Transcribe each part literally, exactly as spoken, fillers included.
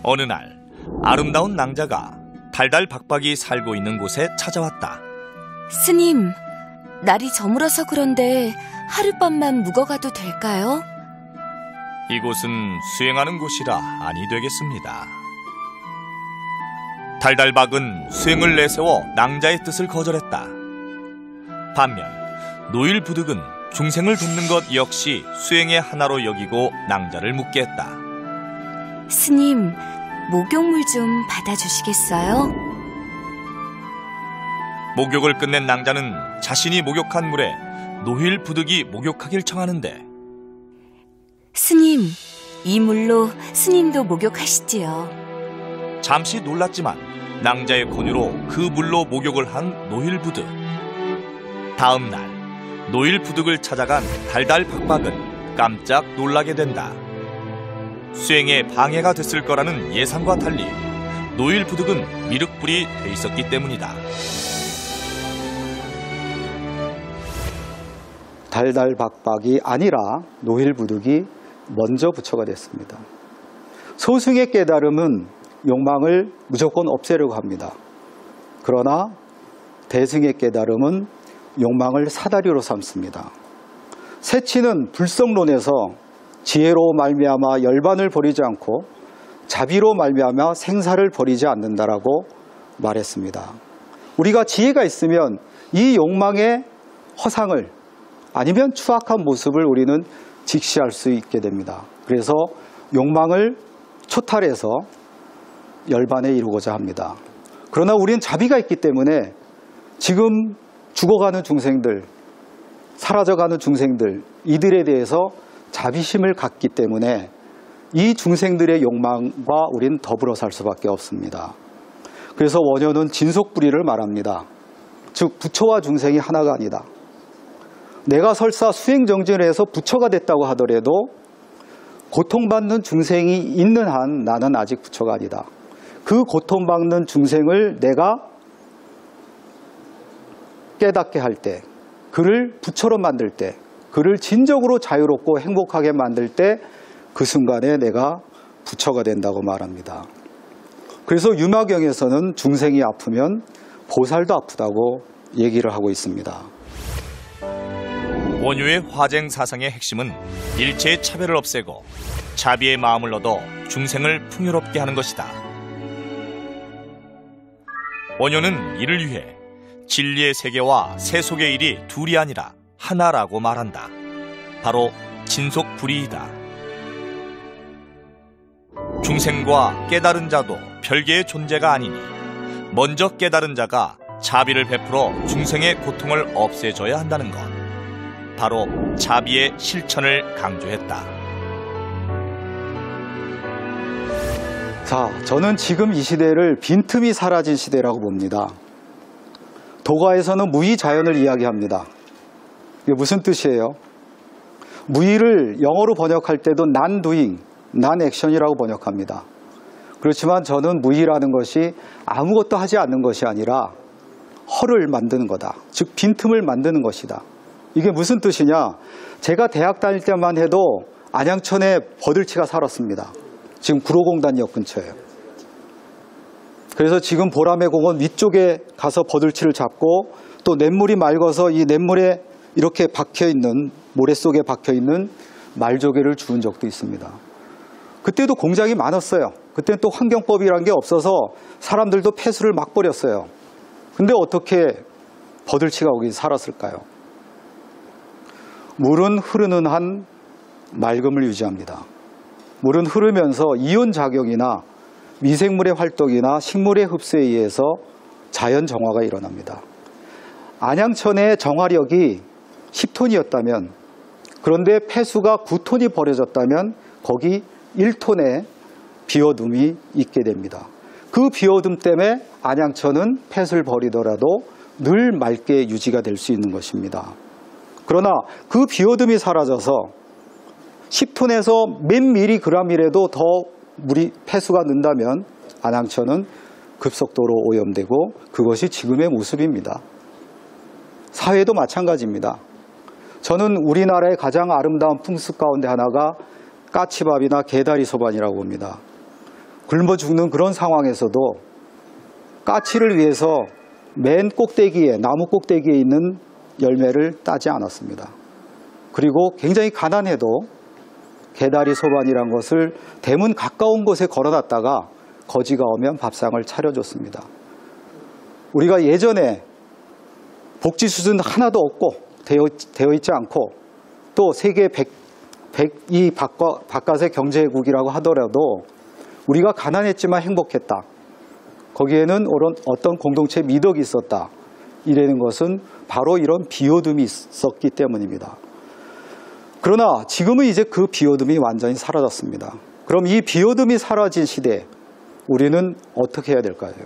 어느 날 아름다운 낭자가 달달박박이 살고 있는 곳에 찾아왔다. 스님, 날이 저물어서 그런데 하룻밤만 묵어가도 될까요? 이곳은 수행하는 곳이라 아니 되겠습니다. 달달박은 수행을 내세워 낭자의 뜻을 거절했다. 반면 노일부득은 중생을 돕는 것 역시 수행의 하나로 여기고 낭자를 묵게 했다. 스님, 목욕물 좀 받아주시겠어요? 목욕을 끝낸 낭자는 자신이 목욕한 물에 노일부득이 목욕하길 청하는데, 스님, 이 물로 스님도 목욕하시지요. 잠시 놀랐지만 낭자의 권유로 그 물로 목욕을 한 노일부득. 다음 날 노일부득을 찾아간 달달박박은 깜짝 놀라게 된다. 수행에 방해가 됐을 거라는 예상과 달리 노일부득은 미륵불이 돼 있었기 때문이다. 달달박박이 아니라 노일부득이 먼저 부처가 됐습니다. 소승의 깨달음은 욕망을 무조건 없애려고 합니다. 그러나 대승의 깨달음은 욕망을 사다리로 삼습니다. 세치는 불성론에서 지혜로 말미암아 열반을 버리지 않고 자비로 말미암아 생사를 버리지 않는다라고 말했습니다. 우리가 지혜가 있으면 이 욕망의 허상을 아니면 추악한 모습을 우리는 직시할 수 있게 됩니다. 그래서 욕망을 초탈해서 열반에 이루고자 합니다. 그러나 우리는 자비가 있기 때문에 지금 죽어가는 중생들, 사라져가는 중생들, 이들에 대해서 자비심을 갖기 때문에 이 중생들의 욕망과 우리는 더불어 살 수밖에 없습니다. 그래서 원효는 진속불의를 말합니다. 즉 부처와 중생이 하나가 아니다. 내가 설사 수행정진을 해서 부처가 됐다고 하더라도 고통받는 중생이 있는 한 나는 아직 부처가 아니다. 그 고통받는 중생을 내가 깨닫게 할 때, 그를 부처로 만들 때, 그를 진정으로 자유롭고 행복하게 만들 때 그 순간에 내가 부처가 된다고 말합니다. 그래서 유마경에서는 중생이 아프면 보살도 아프다고 얘기를 하고 있습니다. 원효의 화쟁 사상의 핵심은 일체의 차별을 없애고 자비의 마음을 얻어 중생을 풍요롭게 하는 것이다. 원효는 이를 위해 진리의 세계와 세속의 일이 둘이 아니라 하나라고 말한다. 바로 진속불이이다. 중생과 깨달은 자도 별개의 존재가 아니니 먼저 깨달은 자가 자비를 베풀어 중생의 고통을 없애줘야 한다는 것. 바로 자비의 실천을 강조했다. 자, 저는 지금 이 시대를 빈틈이 사라진 시대라고 봅니다. 도가에서는 무의자연을 이야기합니다. 이게 무슨 뜻이에요? 무의를 영어로 번역할 때도 non-doing, non-action이라고 번역합니다. 그렇지만 저는 무의라는 것이 아무것도 하지 않는 것이 아니라 허를 만드는 거다. 즉 빈틈을 만드는 것이다. 이게 무슨 뜻이냐? 제가 대학 다닐 때만 해도 안양천에 버들치가 살았습니다. 지금 구로공단역 근처에요. 그래서 지금 보라매 공원 위쪽에 가서 버들치를 잡고 또 냇물이 맑아서 이 냇물에 이렇게 박혀있는, 모래 속에 박혀있는 말조개를 주운 적도 있습니다. 그때도 공장이 많았어요. 그때는 또 환경법이란 게 없어서 사람들도 폐수를 막 버렸어요. 근데 어떻게 버들치가 거기 살았을까요? 물은 흐르는 한 맑음을 유지합니다. 물은 흐르면서 이온작용이나 미생물의 활동이나 식물의 흡수에 의해서 자연 정화가 일어납니다. 안양천의 정화력이 십 톤이었다면 그런데 폐수가 구 톤이 버려졌다면 거기 일 톤의 비어둠이 있게 됩니다. 그 비어둠 때문에 안양천은 폐수를 버리더라도 늘 맑게 유지가 될 수 있는 것입니다. 그러나 그 비어둠이 사라져서 십 톤에서 몇 밀리그램이라도 더 물이 폐수가 는다면 안양천은 급속도로 오염되고 그것이 지금의 모습입니다. 사회도 마찬가지입니다. 저는 우리나라의 가장 아름다운 풍습 가운데 하나가 까치밥이나 개다리 소반이라고 봅니다. 굶어 죽는 그런 상황에서도 까치를 위해서 맨 꼭대기에, 나무 꼭대기에 있는 열매를 따지 않았습니다. 그리고 굉장히 가난해도 개다리 소반이란 것을 대문 가까운 곳에 걸어놨다가 거지가 오면 밥상을 차려줬습니다. 우리가 예전에 복지 수준 하나도 없고 되어, 되어 있지 않고 또 세계 백, 백, 이 바깥, 바깥의 경제국이라고 하더라도 우리가 가난했지만 행복했다. 거기에는 어떤 공동체 미덕이 있었다. 이라는 것은 바로 이런 비오듬이 있었기 때문입니다. 그러나 지금은 이제 그 비오듬이 완전히 사라졌습니다. 그럼 이 비오듬이 사라진 시대에 우리는 어떻게 해야 될까요?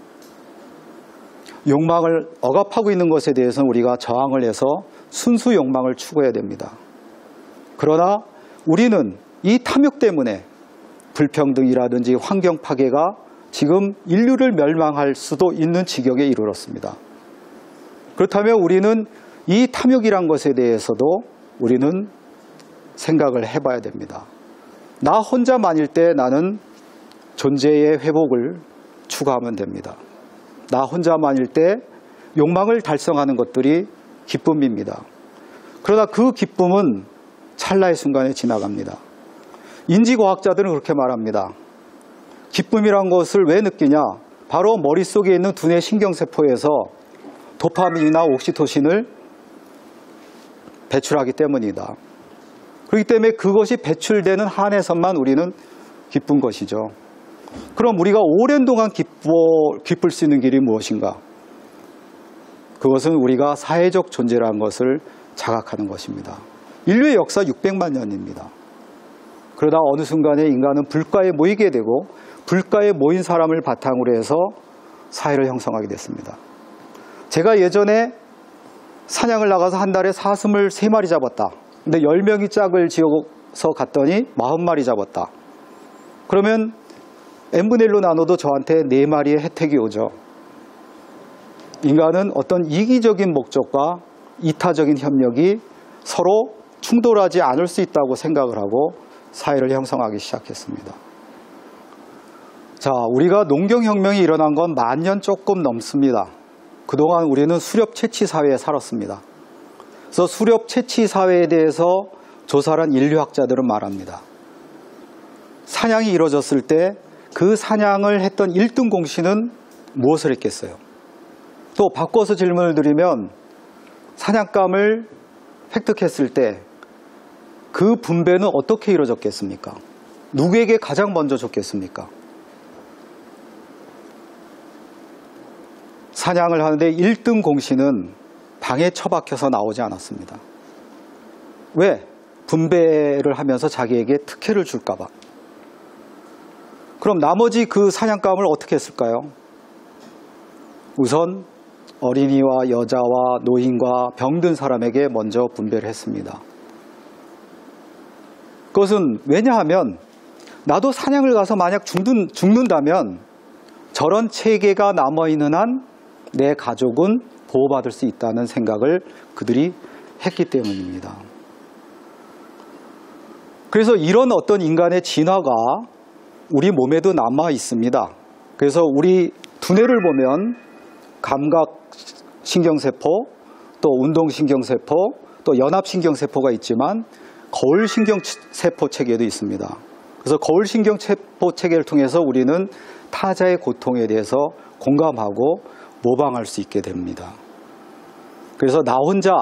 욕망을 억압하고 있는 것에 대해서는 우리가 저항을 해서 순수 욕망을 추구해야 됩니다. 그러나 우리는 이 탐욕 때문에 불평등이라든지 환경 파괴가 지금 인류를 멸망할 수도 있는 지경에 이르렀습니다. 그렇다면 우리는 이 탐욕이란 것에 대해서도 우리는 생각을 해봐야 됩니다. 나 혼자만일 때 나는 존재의 회복을 추구하면 됩니다. 나 혼자만일 때 욕망을 달성하는 것들이 기쁨입니다. 그러나 그 기쁨은 찰나의 순간에 지나갑니다. 인지과학자들은 그렇게 말합니다. 기쁨이란 것을 왜 느끼냐? 바로 머릿속에 있는 두뇌 신경세포에서 도파민이나 옥시토신을 배출하기 때문이다. 그렇기 때문에 그것이 배출되는 한에서만 우리는 기쁜 것이죠. 그럼 우리가 오랜 동안 기뻐, 기쁠 수 있는 길이 무엇인가? 그것은 우리가 사회적 존재라는 것을 자각하는 것입니다. 인류의 역사 육백만 년입니다. 그러다 어느 순간에 인간은 불가에 모이게 되고 불가에 모인 사람을 바탕으로 해서 사회를 형성하게 됐습니다. 제가 예전에 사냥을 나가서 한 달에 사슴을 세 마리 잡았다. 근데 열 명이 짝을 지어서 갔더니 마흔 마리 잡았다. 그러면 엔분의 일로 나눠도 저한테 네 마리의 혜택이 오죠. 인간은 어떤 이기적인 목적과 이타적인 협력이 서로 충돌하지 않을 수 있다고 생각을 하고 사회를 형성하기 시작했습니다. 자, 우리가 농경혁명이 일어난 건 만 년 조금 넘습니다. 그동안 우리는 수렵 채취 사회에 살았습니다. 그래서 수렵 채취 사회에 대해서 조사를 한 인류학자들은 말합니다. 사냥이 이루어졌을 때 그 사냥을 했던 일 등 공신은 무엇을 했겠어요? 또 바꿔서 질문을 드리면 사냥감을 획득했을 때 그 분배는 어떻게 이루어졌겠습니까? 누구에게 가장 먼저 줬겠습니까? 사냥을 하는데 일 등 공신은 방에 처박혀서 나오지 않았습니다. 왜? 분배를 하면서 자기에게 특혜를 줄까 봐. 그럼 나머지 그 사냥감을 어떻게 했을까요? 우선 어린이와 여자와 노인과 병든 사람에게 먼저 분배를 했습니다. 그것은 왜냐하면 나도 사냥을 가서 만약 죽는, 죽는다면 저런 체계가 남아있는 한 내 가족은 보호받을 수 있다는 생각을 그들이 했기 때문입니다. 그래서 이런 어떤 인간의 진화가 우리 몸에도 남아 있습니다. 그래서 우리 두뇌를 보면 감각신경세포, 또 운동신경세포, 또 연합신경세포가 있지만 거울신경세포 체계도 있습니다. 그래서 거울신경세포 체계를 통해서 우리는 타자의 고통에 대해서 공감하고 모방할 수 있게 됩니다. 그래서 나 혼자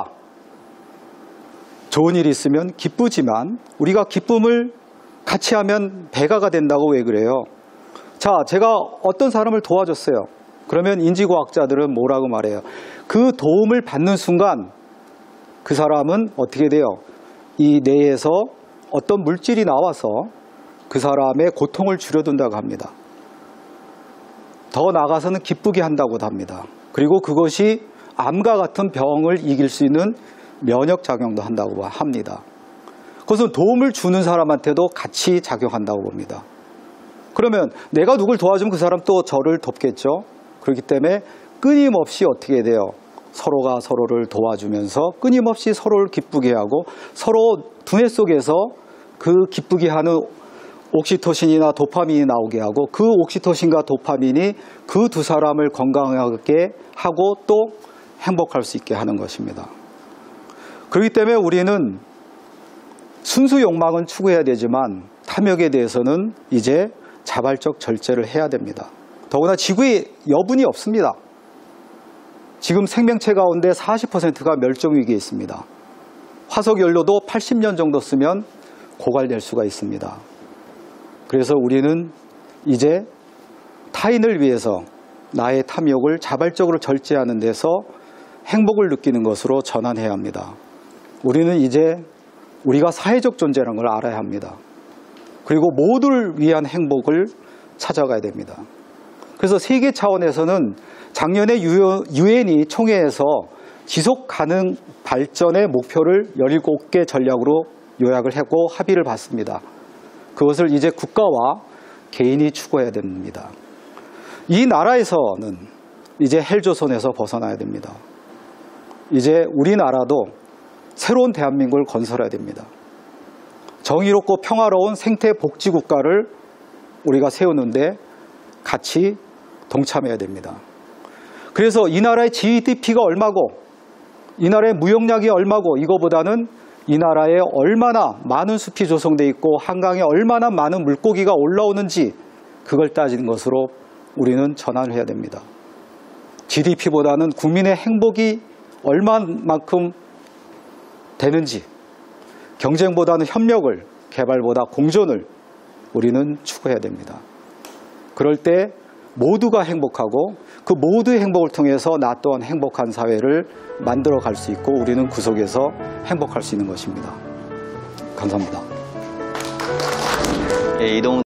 좋은 일이 있으면 기쁘지만 우리가 기쁨을 같이 하면 배가가 된다고 왜 그래요? 자, 제가 어떤 사람을 도와줬어요. 그러면 인지과학자들은 뭐라고 말해요? 그 도움을 받는 순간 그 사람은 어떻게 돼요? 이 뇌에서 어떤 물질이 나와서 그 사람의 고통을 줄여둔다고 합니다. 더 나아가서는 기쁘게 한다고도 합니다. 그리고 그것이 암과 같은 병을 이길 수 있는 면역작용도 한다고 합니다. 그것은 도움을 주는 사람한테도 같이 작용한다고 봅니다. 그러면 내가 누굴 도와주면 그 사람 또 저를 돕겠죠. 그렇기 때문에 끊임없이 어떻게 돼요? 서로가 서로를 도와주면서 끊임없이 서로를 기쁘게 하고 서로 두뇌 속에서 그 기쁘게 하는 옥시토신이나 도파민이 나오게 하고 그 옥시토신과 도파민이 그 두 사람을 건강하게 하고 또 행복할 수 있게 하는 것입니다. 그렇기 때문에 우리는 순수 욕망은 추구해야 되지만 탐욕에 대해서는 이제 자발적 절제를 해야 됩니다. 더구나 지구에 여분이 없습니다. 지금 생명체 가운데 사십 퍼센트가 멸종 위기에 있습니다. 화석 연료도 팔십 년 정도 쓰면 고갈될 수가 있습니다. 그래서 우리는 이제 타인을 위해서 나의 탐욕을 자발적으로 절제하는 데서 행복을 느끼는 것으로 전환해야 합니다. 우리는 이제 우리가 사회적 존재라는 걸 알아야 합니다. 그리고 모두를 위한 행복을 찾아가야 됩니다. 그래서 세계 차원에서는 작년에 유엔이 총회에서 지속 가능 발전의 목표를 열일곱 개 전략으로 요약을 하고 합의를 봤습니다. 그것을 이제 국가와 개인이 추구해야 됩니다. 이 나라에서는 이제 헬조선에서 벗어나야 됩니다. 이제 우리나라도 새로운 대한민국을 건설해야 됩니다. 정의롭고 평화로운 생태 복지 국가를 우리가 세우는데 같이 동참해야 됩니다. 그래서 이 나라의 지디피가 얼마고 이 나라의 무역량이 얼마고 이거보다는 이 나라에 얼마나 많은 숲이 조성되어 있고 한강에 얼마나 많은 물고기가 올라오는지 그걸 따지는 것으로 우리는 전환을 해야 됩니다. 지디피보다는 국민의 행복이 얼마만큼 되는지, 경쟁보다는 협력을, 개발보다 공존을 우리는 추구해야 됩니다. 그럴 때 모두가 행복하고 그 모두의 행복을 통해서 나 또한 행복한 사회를 만들어 갈 수 있고 우리는 그 속에서 행복할 수 있는 것입니다. 감사합니다. 예, 이동훈